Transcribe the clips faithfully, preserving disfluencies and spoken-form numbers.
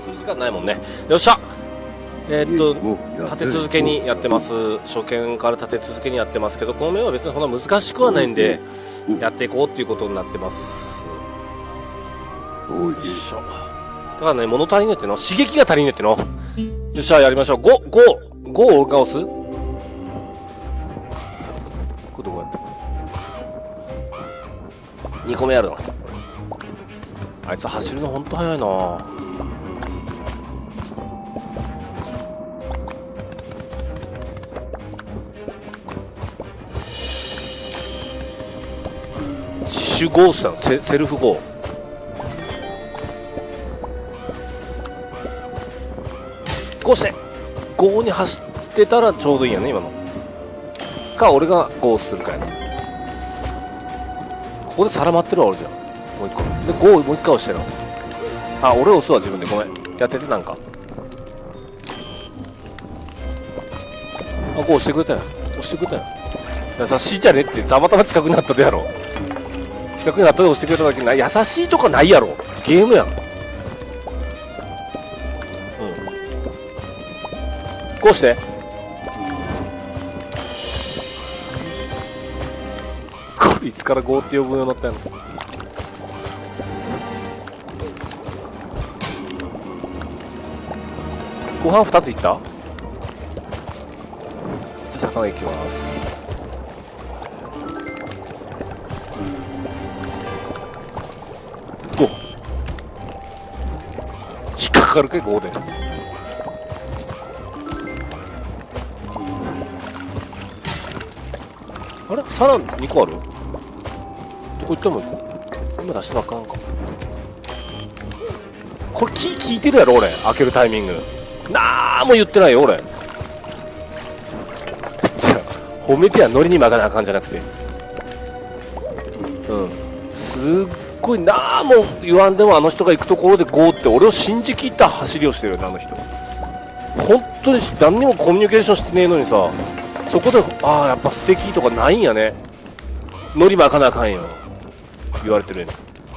る時間ないもんね。よっしゃ。えー、っと立て続けにやってます。初見から立て続けにやってますけど、この面は別にそんな難しくはないんでやっていこうっていうことになってます。よいしょ。だからね、物足りねえっての、刺激が足りねえっての。よっしゃ、やりましょう。ご、ご、ごをが押す。これどこやった？にこめあるの。あいつ走るのほんと速いな。自主ゴーしたの、セ、セルフゴー。こうしてゴーに走ってたらちょうどいいよね、今の。か、俺がゴーするかやな。ここで皿待ってるわ、俺じゃん。もう一個。で、ゴーもう一回押してるの。あ、俺押すわ、自分で。ごめん。やってて、なんか。あ、ゴー押してくれたよ。押してくれたよ。優しいじゃねって、たまたま近くになったでやろ。近くになったで押してくれただけな、優しいとかないやろ。ゲームやん。うん。こうして。これいつからゴーって呼ぶようになったんやろ。ご飯ふたついった。じゃあ魚いきます。ご引っかかるかいごで。あれ皿にこある。どこ行ってもいいか。今出したばっかなんか。これキー聞いてるやろ俺。開けるタイミングなーも言ってないよ俺。じゃあ褒めてはノリに巻かなあかんじゃなくて、うんすっごいなーも言わんでもあの人が行くところでゴーって俺を信じきった走りをしてるよね、あの人。本当に何にもコミュニケーションしてねえのにさ、そこでああやっぱ素敵とかないんやね。ノリ巻かなあかんよ言われてるよね。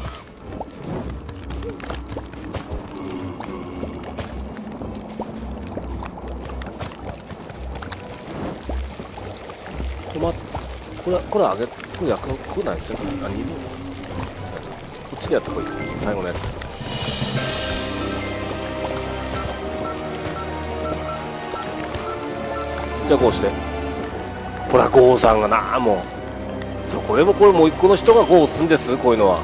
止まっこれこれあげこれ焼くのこれ何してんの。何いるの。こっちでやってこい最後のやつ。じゃあこうしてほらゴーさんがなあもうそこでもこれもう一個の人がゴーを押すんです。こういうのは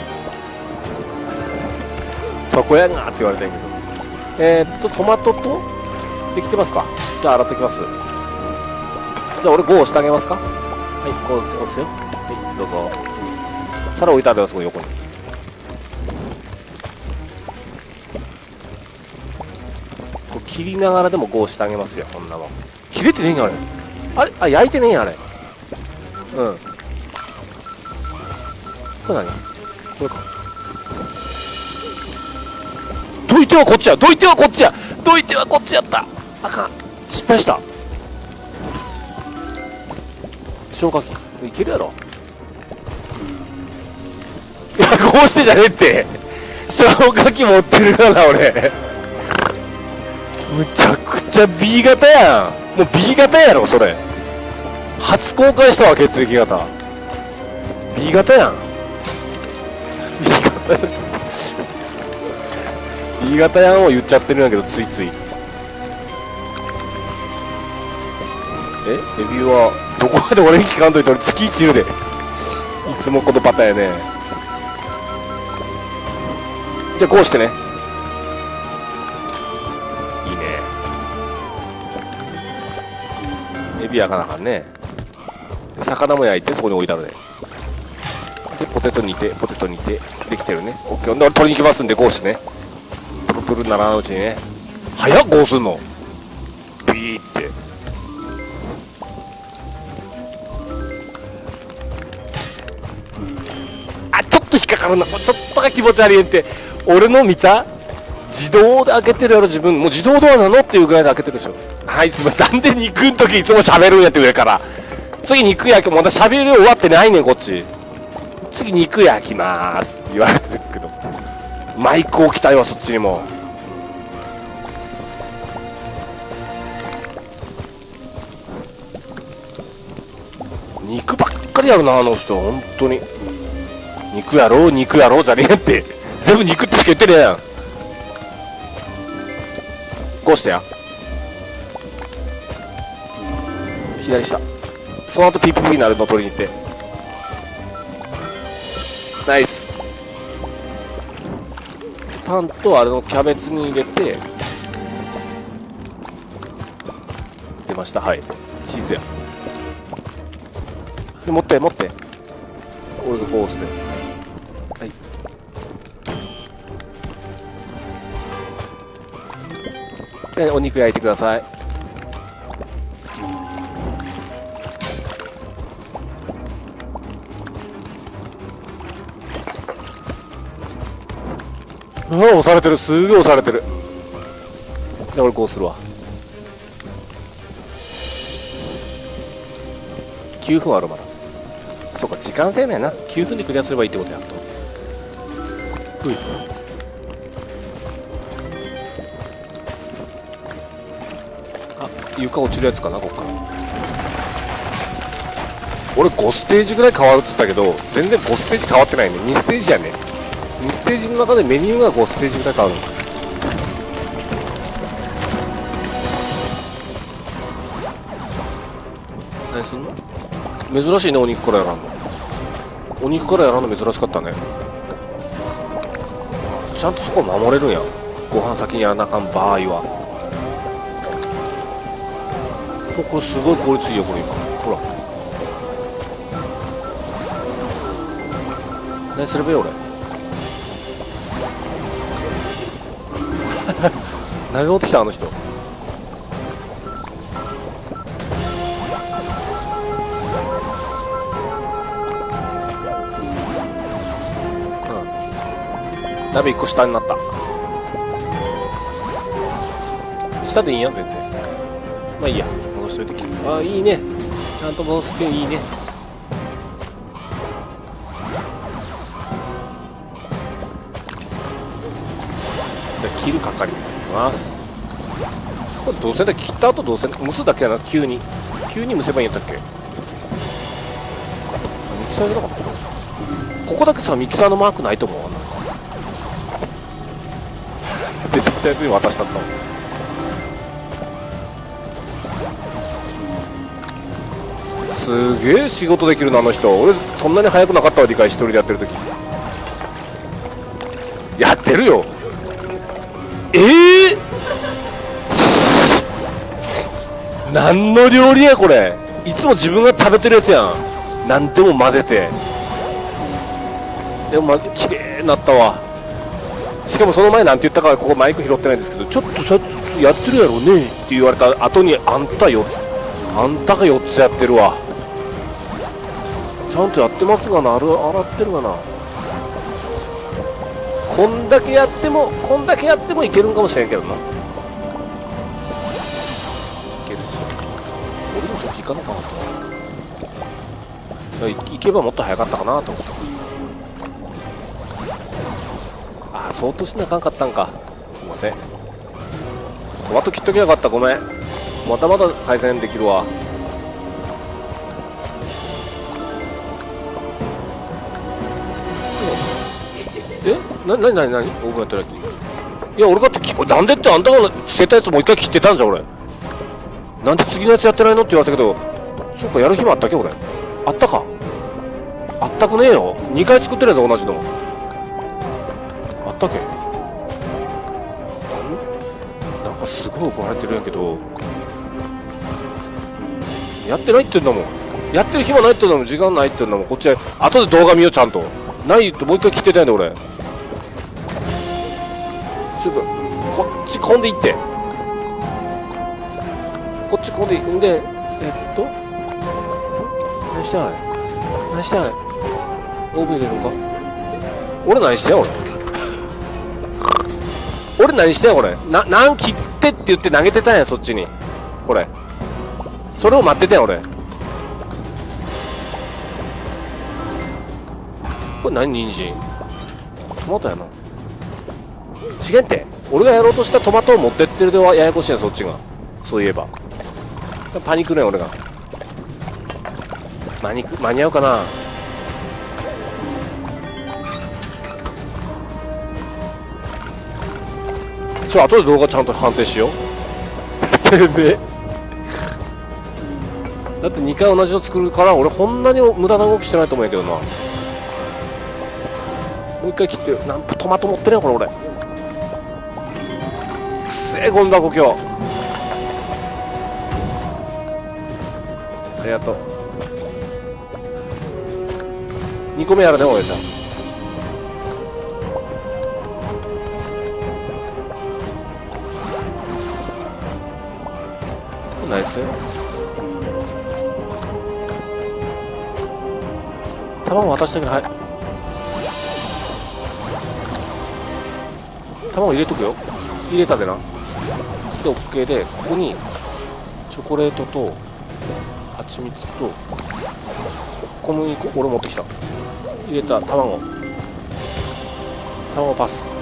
そこやんなって言われてんけど、えー、っとトマトとできてますか。じゃあ洗ってきます。じゃあ俺ゴーしてあげますか。はい、こう押すよ。はい、どうぞ。皿置いてあるよ、そこ横に。こう切りながらでもゴーしてあげますよ、こんなもん。切れてねえんやあれ。あれあ、焼いてねえんやあれ。うん。これ何これか。どいてはこっちやどいてはこっちやどいてはこっちやった。あかん。失敗した。消火器いけるやろ。いやこうしてじゃねえって消火器持ってるから俺むちゃくちゃ B 型やん。もう B 型やろそれ。初公開したわ血液型 B 型やん。 B 型B 型やんを言っちゃってるんだけどついつい。えエビはどこまで俺に聞かんといて俺月一言うでいつもこのパターンやね。じゃあこうしてね。いいね。エビ焼かなあかんね。魚も焼いてそこに置いてあるね。でポテト煮てポテト煮てできてるね。オッケー。で俺取りに行きますんでこうしてね。プルプルならないうちにね。早っこうすんのビーって。引っかかるな。ちょっとが気持ち悪いんって。俺の見た自動で開けてるやろ自分。もう自動ドアなのっていうぐらいで開けてるでしょ。はいすいません。なんで肉ん時いつも喋るんやって上から。次肉焼きまだ喋り終わってないねんこっち。次肉焼きまーすって言われてるんですけどマイク置きたいわそっちにも。 かりやるな、あの人。本当に。肉やろ肉やろじゃねえって。全部肉ってしか言ってねえやん。こうしてや。左下。その後ピーピーピーになるの取りに行って。ナイス。パンとあれのキャベツに入れて。出ました。はい。チーズや。で、持って、持って。俺がこうして。はい。で、お肉焼いてください。うわ、押されてる。すげえ押されてる。で、俺こうするわ。きゅうふんあるまだ。そうか、時間制なんやな。きゅうふんでクリアすればいいってことやっと。うい。あ、床落ちるやつかな、こっから。俺ごステージぐらい変わるっつったけど、全然ごステージ変わってないね。にステージやね。にステージの中でメニューがごステージぐらい変わるの。何すんの？珍しいね、お肉からやらんの。お肉からやらんの珍しかったね。ちゃんとそこ守れるんや。ご飯先にやらなあかん場合は。これすごい効率いいよ、これ今。ほら。何すればいい俺。投げ落としたあの人。鍋いっこ下になった。下でいいやん全然。まあいいや、戻しといてきる。ああいいね、ちゃんと戻すっていいね。じゃあ切る係になってます。これどうせだ、切った後どうせ蒸すだけやな。急に急に蒸せばいいんやったっけ。ミキサーじゃなかった。ここだけさミキサーのマークないと思う。なんか出てきたやつに渡したったもん。すげえ仕事できるなあの人。俺そんなに早くなかったわ、理解一人でやってる時。やってるよ。ええー、何の料理やこれ。いつも自分が食べてるやつやん。何でも混ぜて。でもま綺麗になったわ。しかもその前なんて言ったか、ここマイク拾ってないんですけど、ちょっとさやってるやろうねって言われた後に、あんたよあんたがよっつやってるわ。ちゃんとやってますがな。ある洗ってるがな。こんだけやってもこんだけやってもいけるんかもしれんけどな。いけるし、俺もそっち行かなかった。行けばもっと早かったかなと思った。ああ、相当しなあかんかったんか。すいません。トマト切っときゃよかった。ごめん。まだまだ改善できるわ。え、な、なになになに僕がやったやつ。いや、俺だってき、なんでってあんたが捨てたやつもう一回切ってたんじゃん、俺。なんで次のやつやってないのって言われたけど、そうか、やる暇あったっけ、俺。あったか。あったくねえよ。にかい作ってるやつ同じの。あったっけ。なんかすごい怒られてるんやけど。やってないって言うんだもん。やってる暇ないって言うんだもん。時間ないって言うんだもん。こっちは、後で動画見よう、ちゃんと。ないってもう一回切ってたんだ、俺。すぐ、こっち込んでいって。こっち込んでいんで、えっと、何してあれ何してあれオーブン入れるのか。俺何してん俺。俺何してん俺。な、何切ってって言って投げてたんや、そっちに。これ。それを待ってたんや、俺。これ何人参トマトやな。資源って俺がやろうとしたトマトを持ってってるではややこしいな、そっちが。そういえばパニクるね俺が。 間に間に合うかな。ちょ、後で動画ちゃんと判定しよう。せめえ。だってにかい同じの作るから俺こんなに無駄な動きしてないと思うんやけどな。もう一回切ってなんトマト持ってねえこれ俺。くせえゴミ箱今日。ありがとう。にこめやるね俺じゃん。ナイス。卵渡したけど、はい。卵入れとくよ。入れたでな。で OK で、ここにチョコレートと蜂蜜と小麦粉、俺持ってきた。入れた卵。卵パス。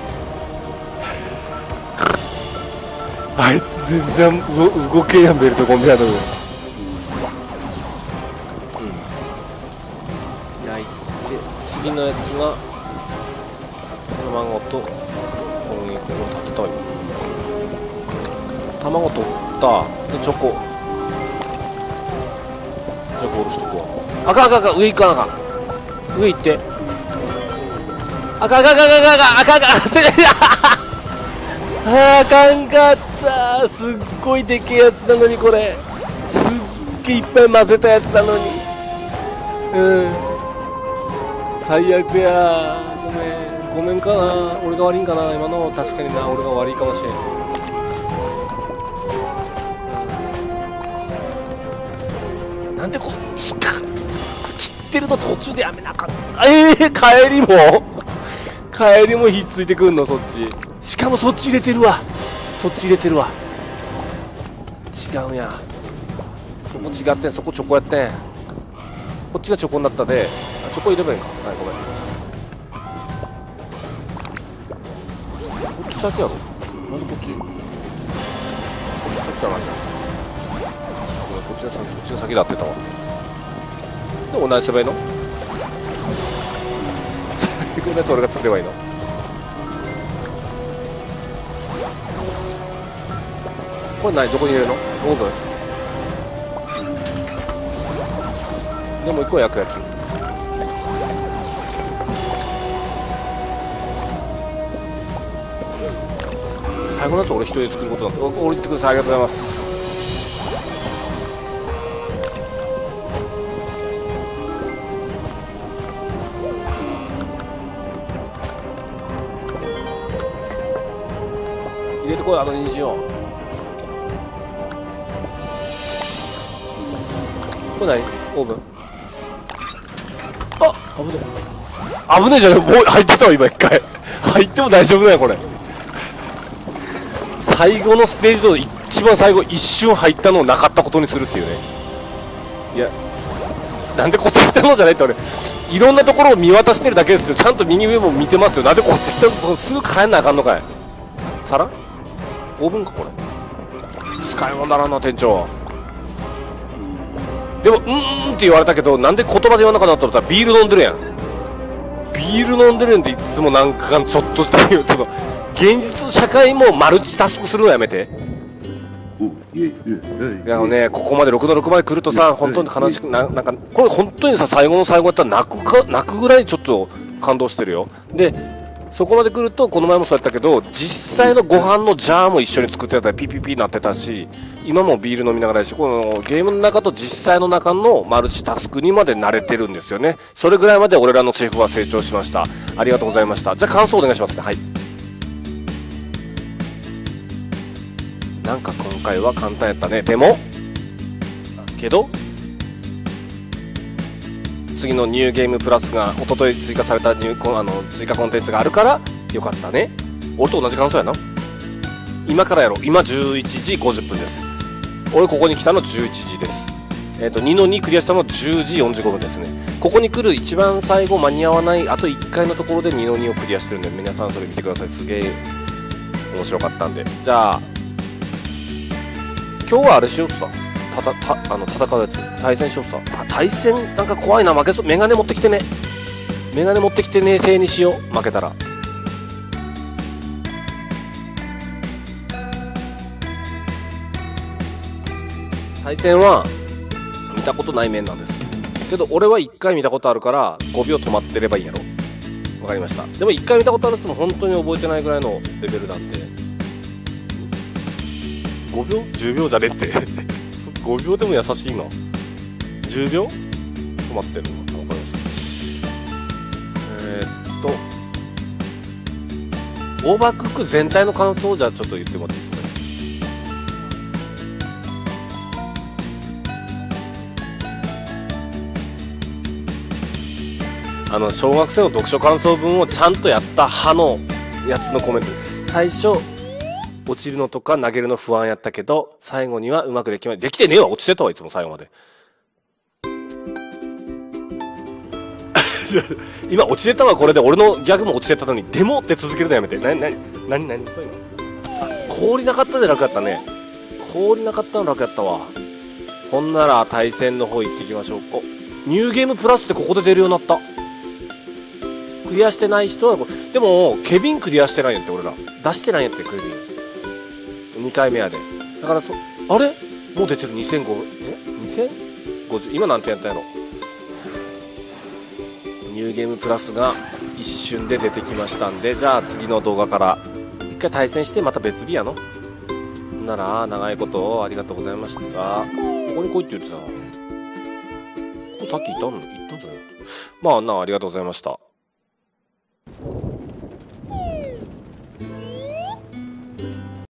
あいつ全然動けやん、ベルトコンベヤーの上。うん。焼いて、次のやつが、この卵と、小麦粉を立てたい。卵取った。で、チョコ。チョコおろしとくわ。あかんあかんあかん、上行かなあかん。上行って。あかんあかんあかんあかんあかんあかんあかんああかんかった。すっごいでけえやつなのにこれ。すっげえいっぱい混ぜたやつなのに。うん。最悪や。ごめん。ごめんかな。俺が悪いんかな。今の確かにな。俺が悪いかもしれん。うん、なんでこう、切ってると途中でやめなかった。ええー、帰りも帰りもひっついてくんのそっち。しかもそっち入れてるわ。そっち入れてるわ。違うんや。そこ違ってん。そこチョコやってん。こっちがチョコになったで、あ、チョコ入ればいいんか。はい、ごめん。こっち先やろ。なんでこっちこっち先じゃないの。こっちが先、こっちが先だってたわ。でも何すればいいの。最後のやつ俺が作ればいいの。これ何、どこに入れるの。オーブンでも一個焼くやつ。最後のやつ俺一人で作ることなんで、俺言ってください。ありがとうございます。入れてこい、あの人参を。これ何、オーブン。あ、危ねえ。危ねえじゃん。もう入ってたわ今一回。入っても大丈夫だよこれ。最後のステージと一番最後一瞬入ったのをなかったことにするっていうね。いや、なんでこっち来たのじゃないって俺。いろんなところを見渡してるだけですよ。ちゃんと右上も見てますよ。なんでこっち来たのすぐ帰んなあかんのかい。皿？オーブンかこれ。使い物だなな店長。でも、うんうんって言われたけど、なんで言葉で言わなかったと思ったらビール飲んでるやん。ビール飲んでるんでいつもなんかちょっとしたちょっと現実社会もマルチタスクするのやめて。いやね、ここまでろくのろくまで来るとさ、本当に悲しくな、なんかこれ本当にさ、最後の最後やったら泣くか泣くぐらいちょっと感動してるよ。でそこまで来ると、この前もそうやったけど、実際のご飯のジャーも一緒に作ってたりピピピなってたし、今もビール飲みながらやし、このゲームの中と実際の中のマルチタスクにまで慣れてるんですよね。それぐらいまで俺らのシェフは成長しました。ありがとうございました。じゃあ感想お願いしますね。はい。なんか今回は簡単やったね。でもけど次のニューゲームプラスが一昨日追加されたニューあの追加コンテンツがあるからよかったね。俺と同じ感想やな。今からやろう。今じゅういちじごじゅっぷんです。俺ここに来たのじゅういちじです。えっとにのにクリアしたのじゅうじよんじゅうごふんですね。ここに来る一番最後間に合わないあといっかいのところでにのにをクリアしてるんで、皆さんそれ見てください。すげえ面白かったんで。じゃあ今日はあれしようとさ、 たたたあの戦うやつ対戦しようさ。対戦なんか怖いな。負けそう。メガネ持ってきてね。メガネ持ってきてね制にしよう。負けたら。対戦は見たことない面なんですけど、俺はいっかい見たことあるからごびょう止まってればいいやろ。わかりました。でもいっかい見たことある人も本当に覚えてないぐらいのレベルなんで、ごびょうじゅうびょうじゃねってごびょうでも優しいな。じゅうびょう止まってるの。わかりました。えー、っとオーバークック全体の感想をじゃあちょっと言ってもらっていいですかね。あの小学生の読書感想文をちゃんとやった派のやつのコメント。最初落ちるのとか投げるの不安やったけど最後にはうまくできまできてねえわ。落ちてたわいつも最後まで今落ちてたわ。これで俺のギャグも落ちてたのにでもって続けるのやめて。なになになになにそういうの。氷なかったで楽やったね。氷なかったの楽やったわ。ほんなら対戦の方行ってきましょう。おニューゲームプラスってここで出るようになった。クリアしてない人はでもケビンクリアしてないんやって。俺ら出してないんやって。ケビンにかいめやで。だからそあれもう出てる。にせんごえにせんごじゅう今なんてやったんやろ。ニューゲームプラスが一瞬で出てきましたんで、じゃあ次の動画から一回対戦してまた別日やのなら長いことありがとうございました。ここに来いって言ってたな。ここさっき行ったの行ったんじゃない。まあなありがとうございました。